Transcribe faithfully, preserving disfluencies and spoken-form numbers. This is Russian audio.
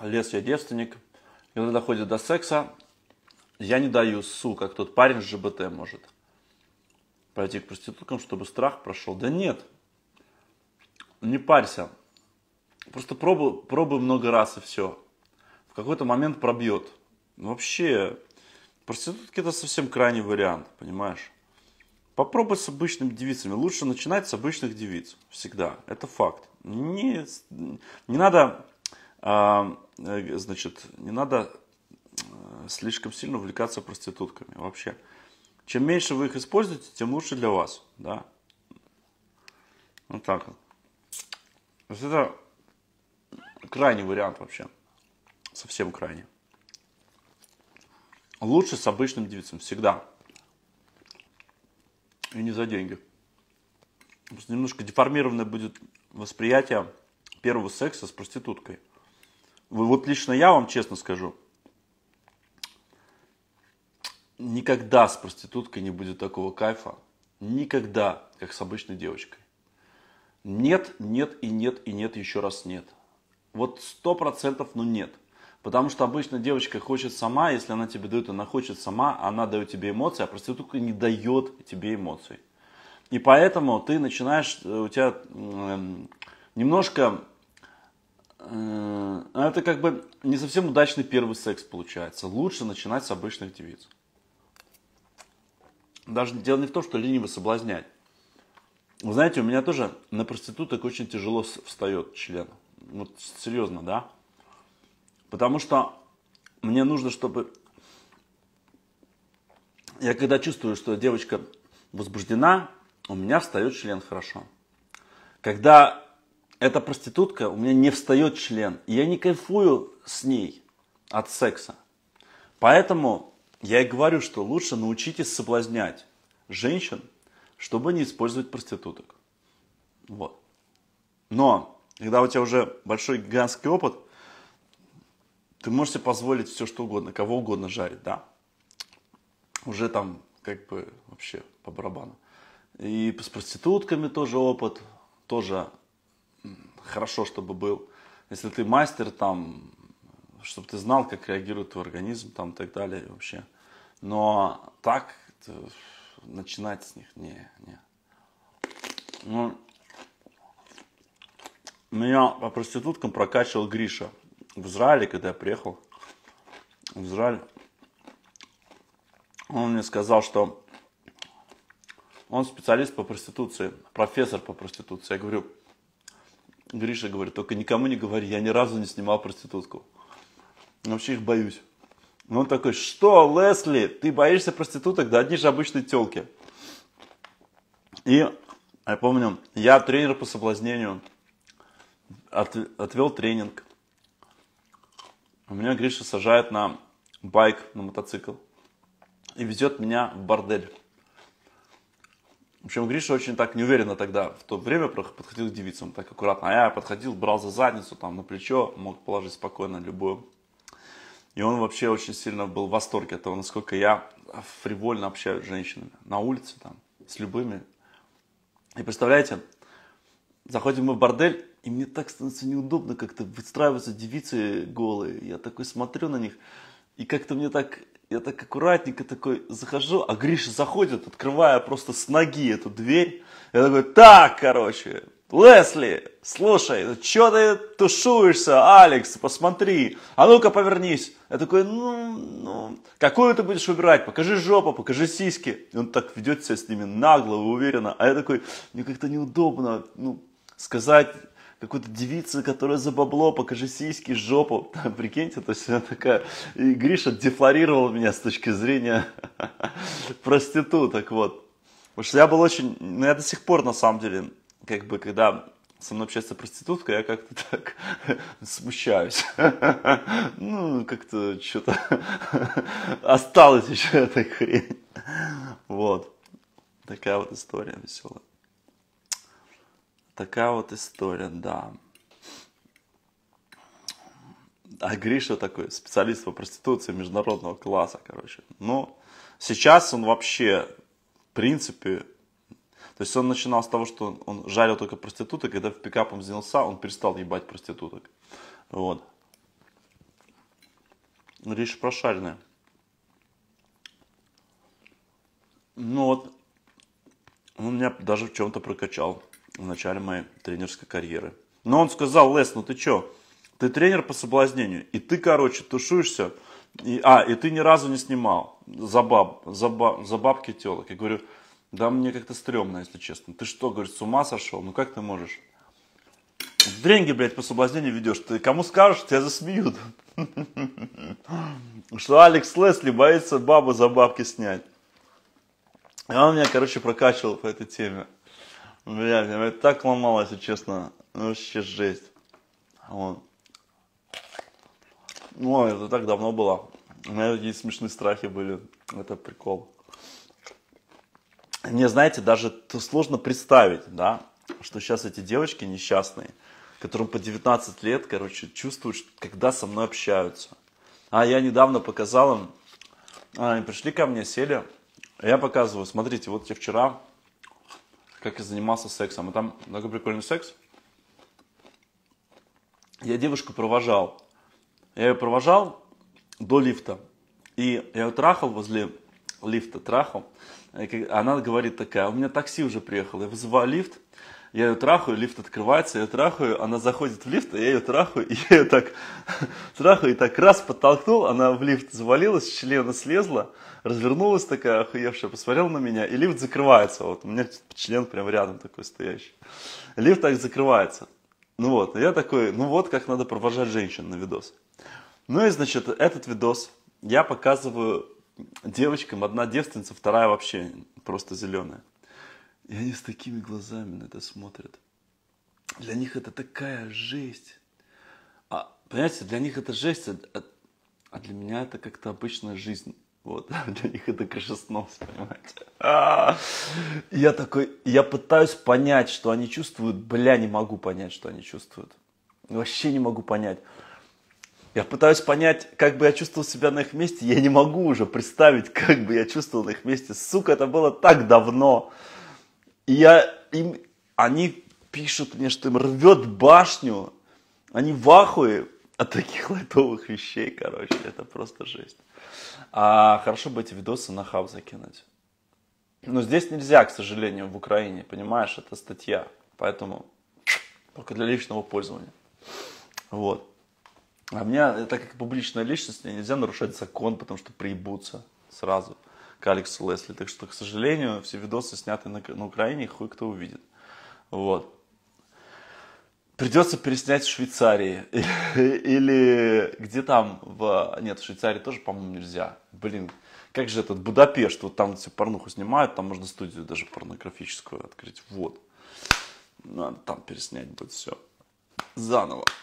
Лес, я девственник. И когда доходит до секса, я не даю ссу, как тот парень с ЖБТ может пойти к проституткам, чтобы страх прошел. Да нет, не парься. Просто пробуй, пробуй много раз и все. В какой-то момент пробьет. Вообще, проститутки это совсем крайний вариант, понимаешь? Попробуй с обычными девицами. Лучше начинать с обычных девиц. Всегда. Это факт. Не, не надо, а, значит, не надо слишком сильно увлекаться проститутками. Вообще. Чем меньше вы их используете, тем лучше для вас. Да? Вот так вот. То есть это крайний вариант вообще. Совсем крайний. Лучше с обычным девицем. Всегда. И не за деньги. Просто немножко деформированное будет восприятие первого секса с проституткой. Вот лично я вам честно скажу. Никогда с проституткой не будет такого кайфа. Никогда, как с обычной девочкой. Нет, нет и нет и нет, еще раз нет. Вот сто процентов, ну нет. Потому что обычно девочка хочет сама, если она тебе дает, она хочет сама, она дает тебе эмоции, а проститутка не дает тебе эмоций. И поэтому ты начинаешь, у тебя э, немножко, э, это как бы не совсем удачный первый секс получается. Лучше начинать с обычных девиц. Даже дело не в том, что лениво соблазнять. Вы знаете, у меня тоже на проституток очень тяжело встает член. Вот серьезно, да? Потому что мне нужно, чтобы... Я когда чувствую, что девочка возбуждена, у меня встает член хорошо. Когда эта проститутка, у меня не встает член. И я не кайфую с ней от секса. Поэтому я и говорю, что лучше научитесь соблазнять женщин, чтобы не использовать проституток. Вот. Но, когда у тебя уже большой гигантский опыт, ты можешь себе позволить все, что угодно, кого угодно жарить, да. Уже там, как бы, вообще по барабану. И с проститутками тоже опыт, тоже хорошо, чтобы был. Если ты мастер, там, чтобы ты знал, как реагирует твой организм, там, и так далее, вообще. Но так начинать с них, не, не. Ну, меня по проституткам прокачивал Гриша. В Израиле, когда я приехал в Израиль, он мне сказал, что он специалист по проституции, профессор по проституции. Я говорю, Гриша говорит, только никому не говори, я ни разу не снимал проститутку. Вообще их боюсь. И он такой, что, Лесли, ты боишься проституток? Да одни же обычные телки. И я помню, я тренер по соблазнению, от, отвел тренинг. У меня Гриша сажает на байк, на мотоцикл и везет меня в бордель. В общем, Гриша очень так неуверенно тогда, в то время подходил к девицам, так аккуратно. А я подходил, брал за задницу, там, на плечо, мог положить спокойно любую. И он вообще очень сильно был в восторге от того, насколько я фривольно общаюсь с женщинами. На улице, там, с любыми. И представляете, заходим мы в бордель, и мне так становится неудобно, как-то выстраиваются девицы голые. Я такой смотрю на них, и как-то мне так, я так аккуратненько такой захожу, а Гриша заходит, открывая просто с ноги эту дверь. Я такой, так, короче, Лесли, слушай, что ты тушуешься, Алекс, посмотри, а ну-ка повернись. Я такой, ну, ну, какую ты будешь выбирать, покажи жопу, покажи сиськи. И он так ведет себя с ними нагло, уверенно, а я такой, мне как-то неудобно, ну, сказать какой-то девице, которая за бабло, покажи сиськи, жопу. Прикиньте, то есть она такая... И Гриша дефлорировал меня с точки зрения проституток, вот. Потому что я был очень... Ну, я до сих пор, на самом деле, как бы, когда со мной общается проститутка, я как-то так смущаюсь. Ну, как-то что-то осталось еще этой хрень. Вот. Такая вот история веселая. Такая вот история, да. А Гриша такой специалист по проституции международного класса, короче. Но сейчас он вообще, в принципе... То есть он начинал с того, что он жарил только проституток, когда в пикапом занялся, он перестал ебать проституток. Вот. Гриша прошаренная. Ну вот, он меня даже в чем-то прокачал в начале моей тренерской карьеры. Но он сказал: Лес, ну ты чё, ты тренер по соблазнению, и ты, короче, тушуешься, и, а, и ты ни разу не снимал за, баб, за, баб, за бабки телок. Я говорю: да мне как-то стрёмно, если честно. Ты что, говорит, с ума сошел? Ну как ты можешь? Деньги, блядь, по соблазнению ведешь. Ты кому скажешь, тебя засмеют. Что Алекс Лесли боится бабу за бабки снять. И он меня, короче, прокачивал по этой теме. Блядь, меня это так ломало, если честно. Вообще жесть. Вот. Ой, это так давно было. У меня такие смешные страхи были. Это прикол. Мне, знаете, даже сложно представить, да, что сейчас эти девочки несчастные, которым по девятнадцать лет, короче, чувствуют, когда со мной общаются. А я недавно показал им, они пришли ко мне, сели, я показываю: смотрите, вот я вчера, как я занимался сексом, и там такой прикольный секс. Я девушку провожал, я ее провожал до лифта, и я ее трахал возле лифта, трахал. Она говорит такая: у меня такси уже приехало, я вызываю лифт, я ее трахаю, лифт открывается, я ее трахаю, она заходит в лифт, я ее трахаю, и я ее так трахаю, и так раз подтолкнул, она в лифт завалилась, с члена слезла, развернулась такая охуевшая, посмотрела на меня, и лифт закрывается, вот у меня член прям рядом такой стоящий. Лифт так закрывается. Ну вот, я такой: ну вот как надо провожать женщин на видос. Ну и, значит, этот видос я показываю девочкам, одна девственница, вторая вообще просто зеленая. И они с такими глазами на это смотрят. Для них это такая жесть. А, понимаете, для них это жесть, а, а для меня это как-то обычная жизнь. Вот, для них это крышеснос, понимаете. А-а-а. Я такой, я пытаюсь понять, что они чувствуют, бля, не могу понять, что они чувствуют. Вообще не могу понять. Я пытаюсь понять, как бы я чувствовал себя на их месте, я не могу уже представить, как бы я чувствовал на их месте. Сука, это было так давно. И я, им, они пишут мне, что им рвет башню. Они в ахуе от таких лайтовых вещей, короче. Это просто жесть. А хорошо бы эти видосы на хаб закинуть. Но здесь нельзя, к сожалению, в Украине, понимаешь, это статья. Поэтому только для личного пользования. Вот. А мне, так как публичная личность, мне нельзя нарушать закон, потому что приебутся сразу к Алексу Лесли. Так что, к сожалению, все видосы сняты на, на Украине, хуй кто увидит. Вот. Придется переснять в Швейцарии. Или где там, в... Нет, в Швейцарии тоже, по-моему, нельзя. Блин, как же этот Будапешт, вот там все порнуху снимают, там можно студию даже порнографическую открыть. Вот. Надо там переснять будет все. Заново.